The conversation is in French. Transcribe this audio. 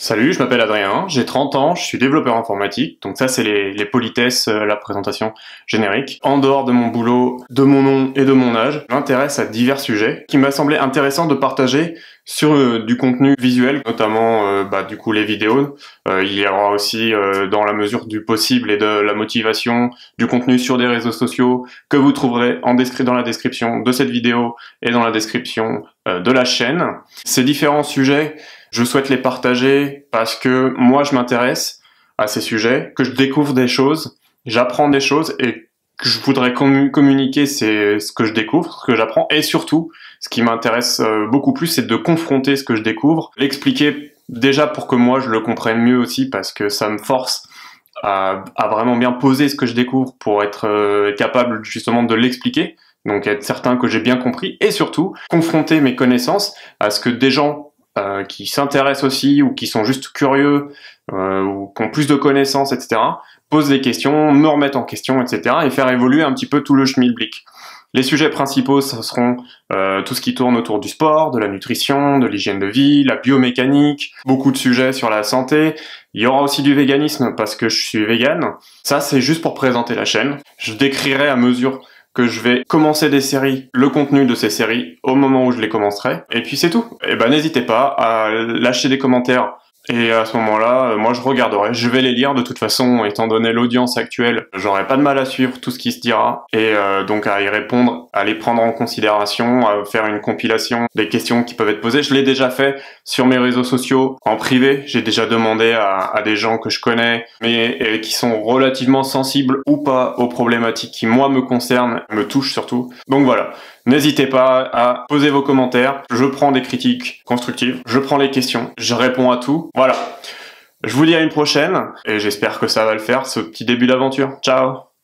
Salut, je m'appelle Adrien, j'ai 30 ans, je suis développeur informatique, donc ça c'est les politesses, la présentation générique. En dehors de mon boulot, de mon nom et de mon âge, je m'intéresse à divers sujets qui m'a semblé intéressant de partager sur du contenu visuel, notamment du coup les vidéos. Il y aura aussi, dans la mesure du possible et de la motivation, du contenu sur des réseaux sociaux que vous trouverez dans la description de cette vidéo et dans la description de la chaîne. Ces différents sujets, je souhaite les partager parce que moi je m'intéresse à ces sujets, que je découvre des choses, j'apprends des choses et que je voudrais communiquer c'est ce que je découvre, ce que j'apprends, et surtout ce qui m'intéresse beaucoup plus, c'est de confronter ce que je découvre, l'expliquer déjà pour que moi je le comprenne mieux aussi, parce que ça me force à vraiment bien poser ce que je découvre pour être capable justement de l'expliquer, donc être certain que j'ai bien compris, et surtout confronter mes connaissances à ce que des gens qui s'intéressent aussi, ou qui sont juste curieux, ou qui ont plus de connaissances, etc., posent des questions, me remettent en question, etc., et faire évoluer un petit peu tout le schmilblick. Les sujets principaux, ce seront tout ce qui tourne autour du sport, de la nutrition, de l'hygiène de vie, la biomécanique, beaucoup de sujets sur la santé. Il y aura aussi du véganisme, parce que je suis vegan. Ça, c'est juste pour présenter la chaîne. Je décrirai à mesure que je vais commencer des séries, le contenu de ces séries, au moment où je les commencerai. Et puis c'est tout. Et ben n'hésitez pas à lâcher des commentaires. Et à ce moment-là, moi je regarderai, je vais les lire de toute façon, étant donné l'audience actuelle, j'aurai pas de mal à suivre tout ce qui se dira, et donc à y répondre, à les prendre en considération, à faire une compilation des questions qui peuvent être posées. Je l'ai déjà fait sur mes réseaux sociaux, en privé, j'ai déjà demandé à des gens que je connais, mais qui sont relativement sensibles ou pas aux problématiques qui moi me concernent, me touchent surtout. Donc voilà. N'hésitez pas à poser vos commentaires, je prends des critiques constructives, je prends les questions, je réponds à tout. Voilà. Je vous dis à une prochaine, et j'espère que ça va le faire, ce petit début d'aventure. Ciao!